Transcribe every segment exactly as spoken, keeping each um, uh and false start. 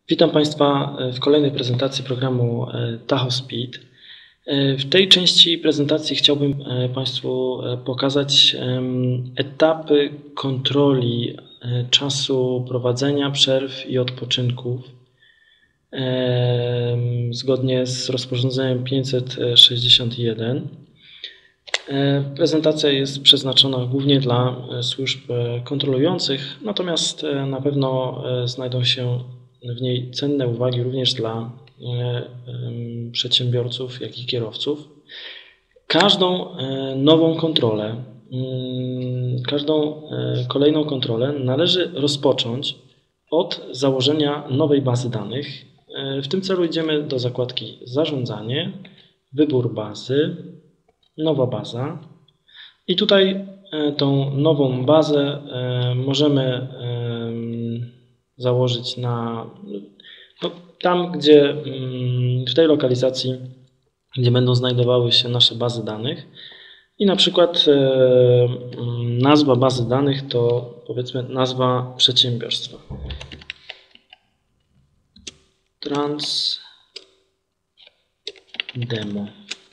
Witam Państwa w kolejnej prezentacji programu TachoSpeed. W tej części prezentacji chciałbym Państwu pokazać etapy kontroli czasu prowadzenia, przerw i odpoczynków zgodnie z rozporządzeniem pięćset sześćdziesiąt jeden. Prezentacja jest przeznaczona głównie dla służb kontrolujących, natomiast na pewno znajdą się w niej cenne uwagi również dla przedsiębiorców, jak i kierowców. Każdą nową kontrolę, każdą kolejną kontrolę należy rozpocząć od założenia nowej bazy danych. W tym celu idziemy do zakładki Zarządzanie, Wybór bazy, Nowa baza i tutaj tą nową bazę możemy założyć na no, tam, gdzie w tej lokalizacji, gdzie będą znajdowały się nasze bazy danych. I na przykład nazwa bazy danych to powiedzmy nazwa przedsiębiorstwa. Trans Demo.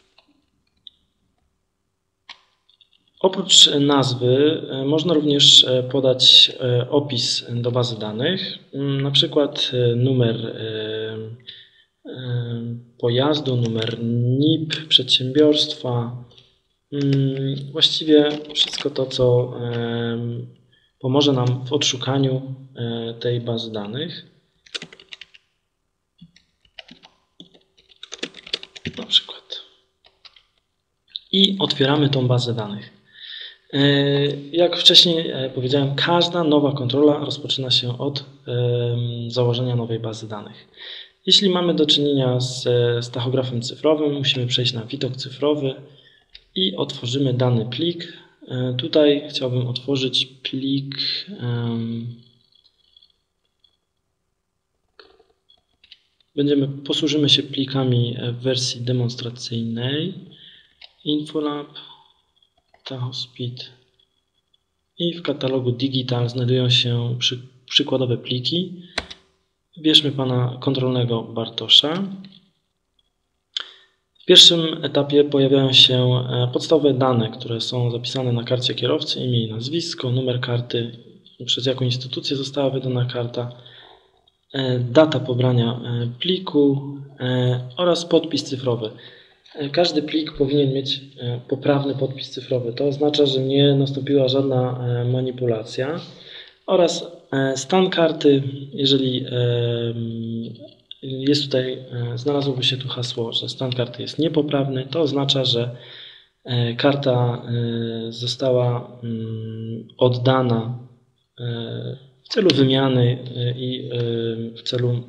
Oprócz nazwy można również podać opis do bazy danych, na przykład numer pojazdu, numer N I P przedsiębiorstwa, właściwie wszystko to, co pomoże nam w odszukaniu tej bazy danych. Na przykład. I otwieramy tą bazę danych. Jak wcześniej powiedziałem, każda nowa kontrola rozpoczyna się od założenia nowej bazy danych. Jeśli mamy do czynienia z, z tachografem cyfrowym, musimy przejść na widok cyfrowy i otworzymy dany plik. Tutaj chciałbym otworzyć plik Będziemy, posłużymy się plikami w wersji demonstracyjnej Infolab, TachoSpeed i w katalogu Digital znajdują się przy, przykładowe pliki. Wybierzmy pana kontrolnego Bartosza. W pierwszym etapie pojawiają się podstawowe dane, które są zapisane na karcie kierowcy, imię i nazwisko, numer karty, przez jaką instytucję została wydana karta, data pobrania pliku oraz podpis cyfrowy. Każdy plik powinien mieć poprawny podpis cyfrowy. To oznacza, że nie nastąpiła żadna manipulacja. Oraz stan karty, jeżeli jest tutaj, znalazłoby się tu hasło, że stan karty jest niepoprawny, to oznacza, że karta została oddana w celu wymiany i w celu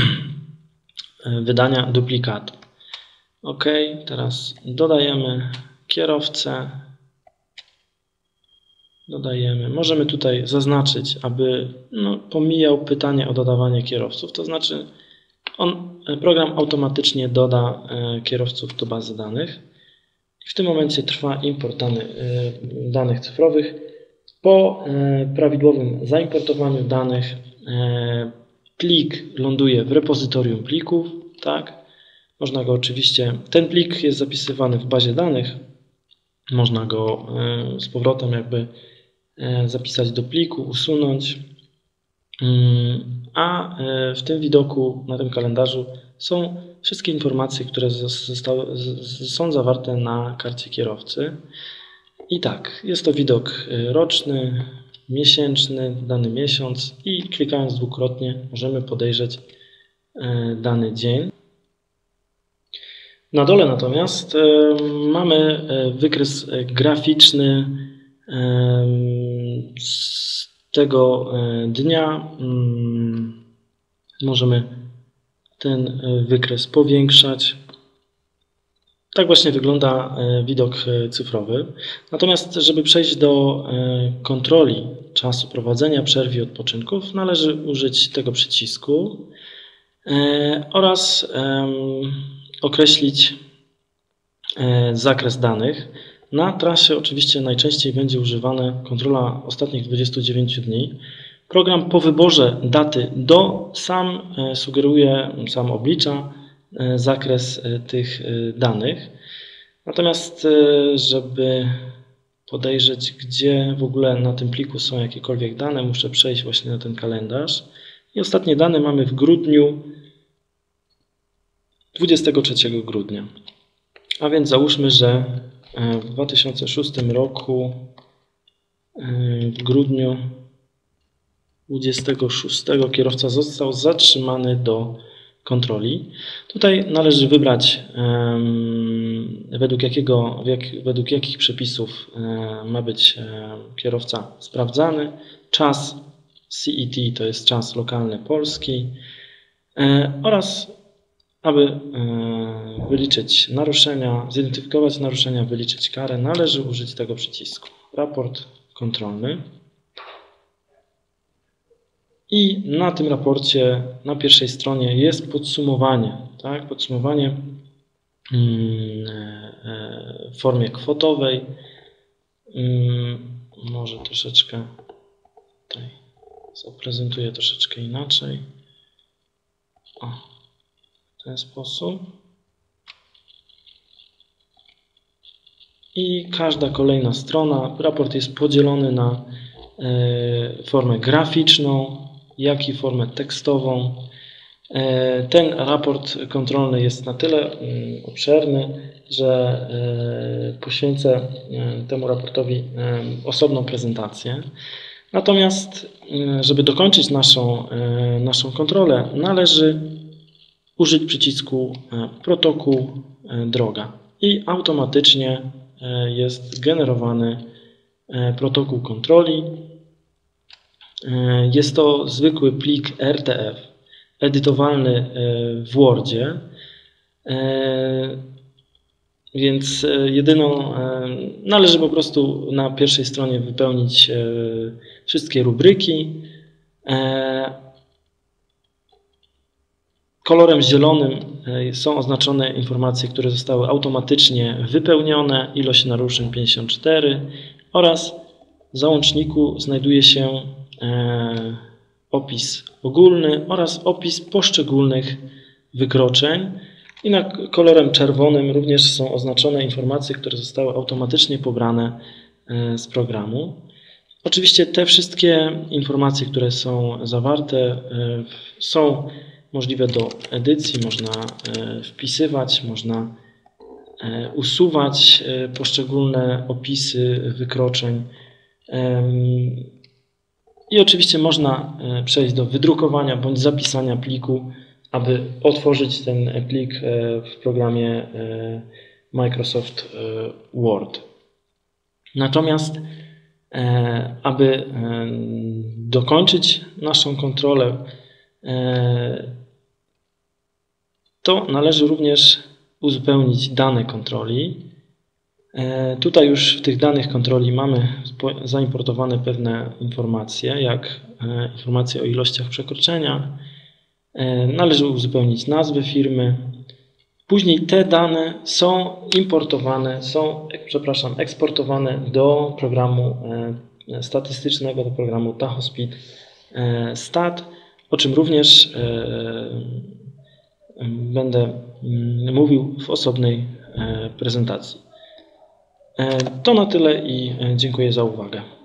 wydania duplikatu. OK, teraz dodajemy kierowcę. Dodajemy. Możemy tutaj zaznaczyć, aby no, pomijał pytanie o dodawanie kierowców. To znaczy, on, program automatycznie doda kierowców do bazy danych. I w tym momencie trwa import dany, danych cyfrowych. Po prawidłowym zaimportowaniu danych plik ląduje w repozytorium plików. Tak? Można go oczywiście, ten plik jest zapisywany w bazie danych, można go z powrotem jakby zapisać do pliku, usunąć, a w tym widoku, na tym kalendarzu są wszystkie informacje, które zostały, są zawarte na karcie kierowcy. I tak, jest to widok roczny, miesięczny, dany miesiąc i klikając dwukrotnie możemy podejrzeć dany dzień. Na dole natomiast mamy wykres graficzny z tego dnia. Możemy ten wykres powiększać. Tak właśnie wygląda widok cyfrowy. Natomiast, żeby przejść do kontroli czasu prowadzenia, przerw i odpoczynków, należy użyć tego przycisku oraz określić zakres danych. Na trasie oczywiście najczęściej będzie używana kontrola ostatnich dwudziestu dziewięciu dni, Program po wyborze daty do sam sugeruje, sam oblicza zakres tych danych. Natomiast, żeby podejrzeć, gdzie w ogóle na tym pliku są jakiekolwiek dane, muszę przejść właśnie na ten kalendarz. I ostatnie dane mamy w grudniu, dwudziestego trzeciego grudnia. A więc załóżmy, że w dwa tysiące szóstym roku, w grudniu dwudziestego szóstego kierowca został zatrzymany do kontroli. Tutaj należy wybrać um, według, jakiego, jak, według jakich przepisów um, ma być um, kierowca sprawdzany. Czas C E T to jest czas lokalny polski um, oraz aby um, wyliczyć naruszenia, zidentyfikować naruszenia, wyliczyć karę, należy użyć tego przycisku. Raport kontrolny. I na tym raporcie, na pierwszej stronie jest podsumowanie, tak? Podsumowanie w formie kwotowej. Może troszeczkę tutaj zaprezentuję troszeczkę inaczej. O, w ten sposób. I każda kolejna strona, raport jest podzielony na formę graficzną, jak i formę tekstową. Ten raport kontrolny jest na tyle obszerny, że poświęcę temu raportowi osobną prezentację. Natomiast, żeby dokończyć naszą, naszą kontrolę, należy użyć przycisku protokół droga i automatycznie jest generowany protokół kontroli. Jest to zwykły plik R T F, edytowalny w Wordzie, więc jedyną, należy po prostu na pierwszej stronie wypełnić wszystkie rubryki. Kolorem zielonym są oznaczone informacje, które zostały automatycznie wypełnione, ilość naruszeń pięćdziesiąt cztery oraz w załączniku znajduje się opis ogólny oraz opis poszczególnych wykroczeń i na kolorem czerwonym również są oznaczone informacje, które zostały automatycznie pobrane z programu. Oczywiście te wszystkie informacje, które są zawarte, są możliwe do edycji, można wpisywać, można usuwać poszczególne opisy wykroczeń. I oczywiście można przejść do wydrukowania bądź zapisania pliku, aby otworzyć ten plik w programie Microsoft Word. Natomiast, aby dokończyć naszą kontrolę, to należy również uzupełnić dane kontroli. Tutaj już w tych danych kontroli mamy zaimportowane pewne informacje, jak informacje o ilościach przekroczenia. Należy uzupełnić nazwę firmy. Później te dane są importowane, są, przepraszam, eksportowane do programu statystycznego, do programu TachoSpeed Stat, o czym również będę mówił w osobnej prezentacji. To na tyle i dziękuję za uwagę.